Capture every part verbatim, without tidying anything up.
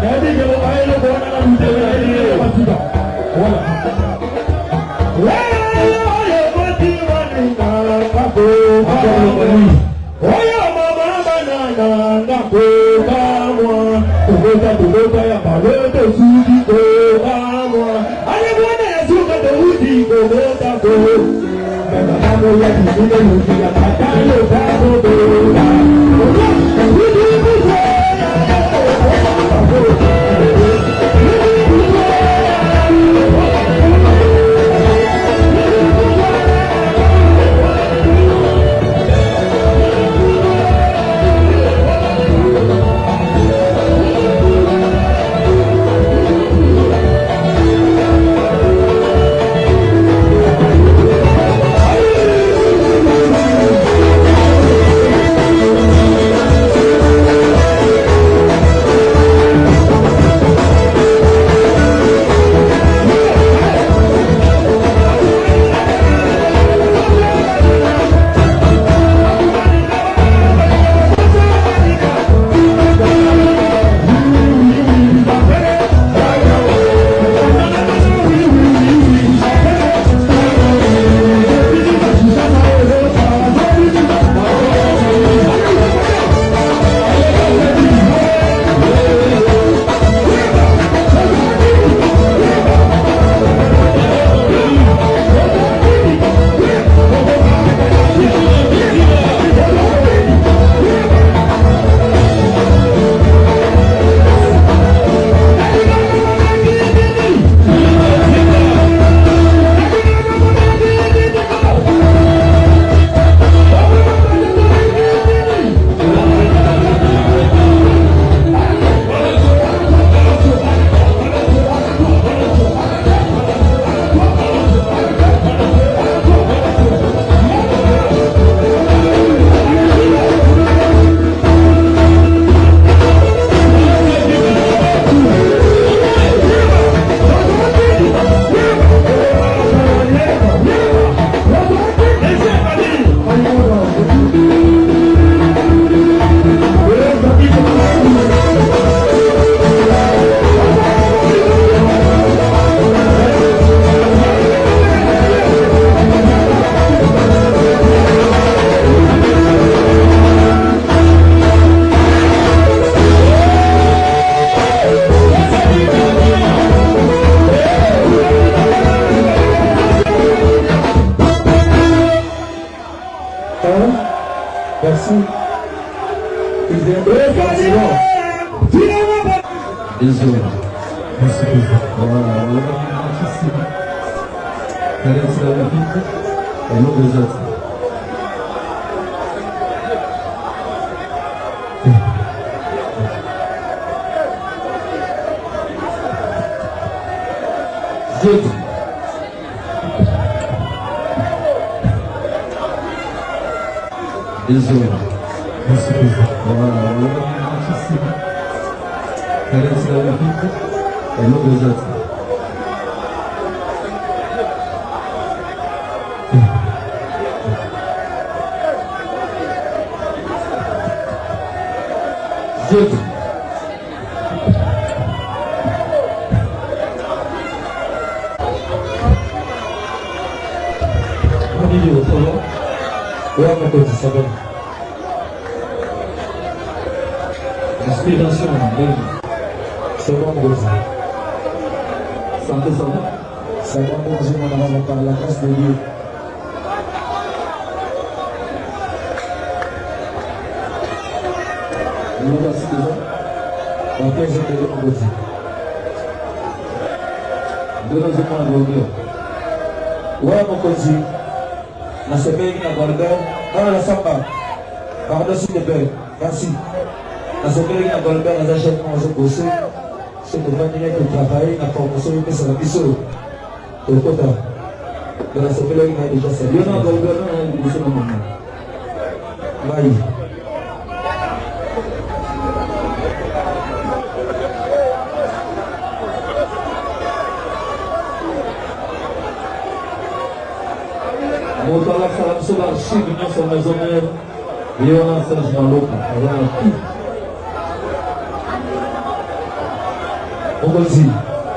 Désolé. Voilà, Carência da vida é no deserto. Jeito. Família, por favor. Outra coisa, sabe? Inspiration, bem. Seconde coisa. Santé, santé. Seconde coisa, on va parler la grâce de Dieu. Nous voici déjà. Dans quinze jours de l'Angleterre. Donnez-moi un bonheur. Ouais, mon coach. Na sebeiki na golbert, dans la samba, par-dessus les belles, merci. Na sebeiki na golbert, na zachètes moi je bosse, c'est de venir de travailler, na formation, mais c'est la biseau. Au côté, de la sebeiki na déjà c'est bien na golbert, na na biseau na maman. Vai. Motola salam solar signo sa maisonner Leona Serge Maloka. Mokozi.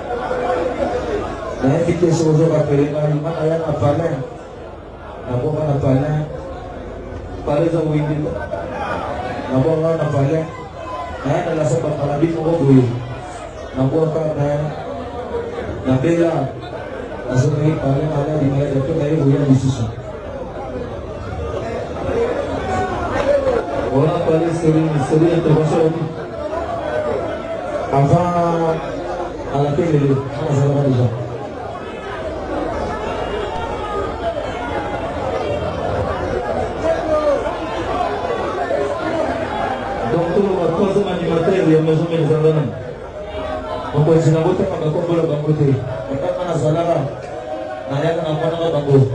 Naye sozo kapelenga imana ya na palin. Na bonga na palin. Palin za wingi. Na bonga na palin. Naye na la saba kalabi ko boy. Na bonga na na bela. Aso kay palin ala di mala to kay buya disusu. Wala palin seri seri intervention. Avant à la télé, on s'en va déjà. Donc, tout le troisième animateur, il y a maison de les Andanes. On peut essayer de voter par le combo de Bangote. On peut faire un salara. On a un enfant de Bango.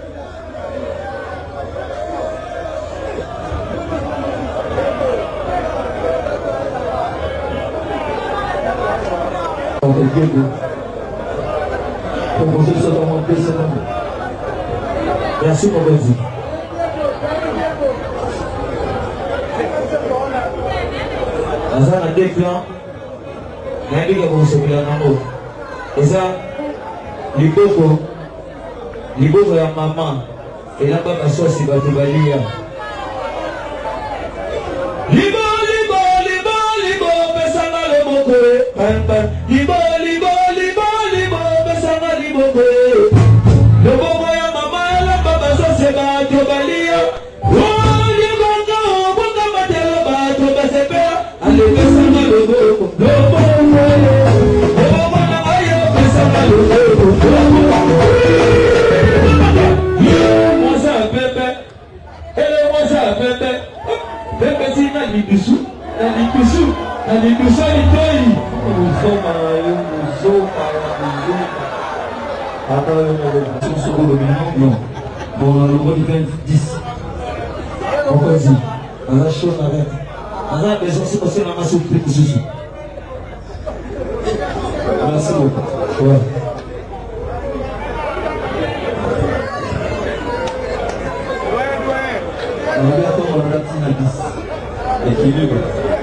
Merci pour votre vie. Dans un des plans, il y a un peu de choses. Et ça, les bobos, les bobos et la maman, et là-bas, ma soeur, c'est Baté Balia. Libo, libo, libo, libo, besama le moko, libo, libo, libo, libo, besama le moko. Le bobo ya mama, la baba so se Baté Balia. Oh, libo, no, boka matelo Baté Basepea. Allez, besama le moko, le bobo, le bobo na ayo, besama le moko, le bobo. Moi ça bébé, et moi ça bébé. Bébé si na libisu, na libisu, na libisu ni toi. Musoma, musoma, musoma. Attends, on va se retrouver non. Bon, on va le dix. On va dire, on a chaud avec. On a besoin de passer la masse au prix pour ceci. Merci beaucoup. Ouais. On va attendre on va attendre à dix. Équilibre.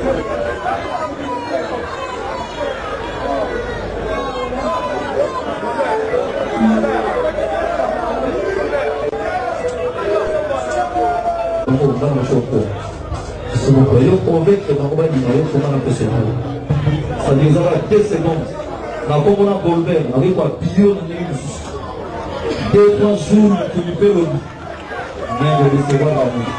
C'est mon frère, je convainc que dans le bas du maillot, comment on peut se faire. Ça nous a deux secondes. La bombe on a volé, avec quoi bio dans les deux, trois jours, tu lui fais le mais de recevoir la nuit.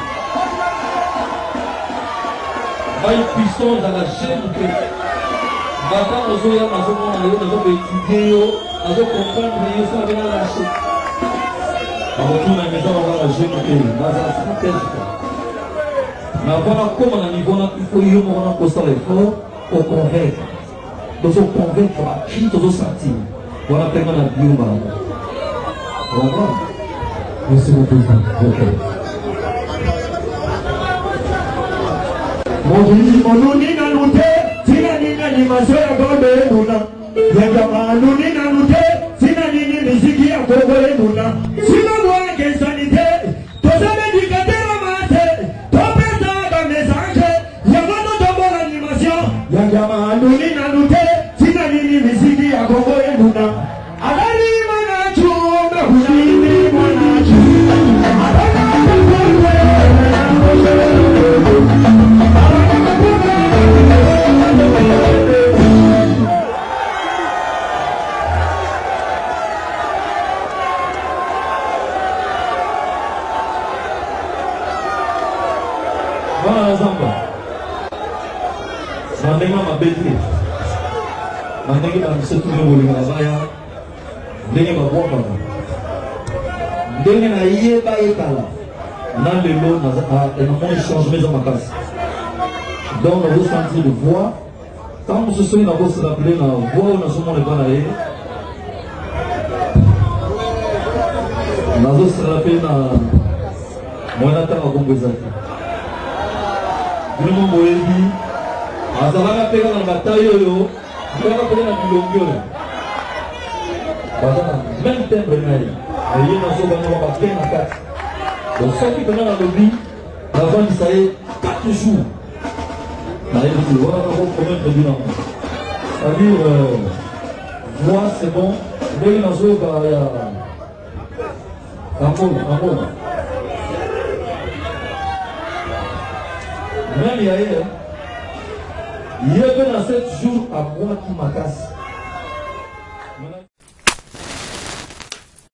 Maille piston dans la chaîne que maintenant nous sommes dans ce moment, nous avons étudié, nous avons compris, nous sommes venus à la chaîne. On retourne à la maison, on va la chaîne que nous avons fait. Mais avant comment on niveau il faut y avoir un constat effort pour convaincre. Nous sommes convaincre à qui nous sommes sentis. Voilà tellement la bio malade. Au revoir. Merci beaucoup. Monuni na lute, sina nini ni masoya gobe nuna. Yanga manuni na lute, sina nini miziki ya gobe nuna. Sina mwa kesanite, tosame dikatera mate, topesa ba message, yanga no tombo animation. Yanga manuni na lute, sina nini miziki ya gobe nuna. Alali manachu, mehuni manachu. Voilà Zamba. Mandinga mabetri. Mandinga msetu ngoli ngabaya. Ndenge mabomba. Ndenge na yeba ekala. Dans le lot, on a changé dans ma classe. Donc, on a ressenti de voix. Quand on se souvient, on a se rappeler la voix, on a souvent les balais. On a se rappeler la moyenne à Gombezaki. Nous avons dit, on a fait la bataille, on a fait la bilongue. Même temps, il y a un quatre. Donc, ceux qui venaient dans le lobby, avant de ça, quatre jours. Là, il dit, voilà, on va prendre le bilan. C'est-à-dire, euh, voix, c'est bon. Dès qu'il y a un il y a un mot, un mot. Même il y a eu, il y a eu dans sept jours à moi qui m'a cassé.